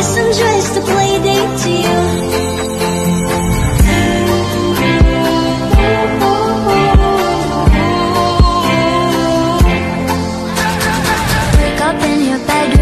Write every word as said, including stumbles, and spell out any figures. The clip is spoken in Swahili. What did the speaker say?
guess I'm just a play date to you. Wake up in your bed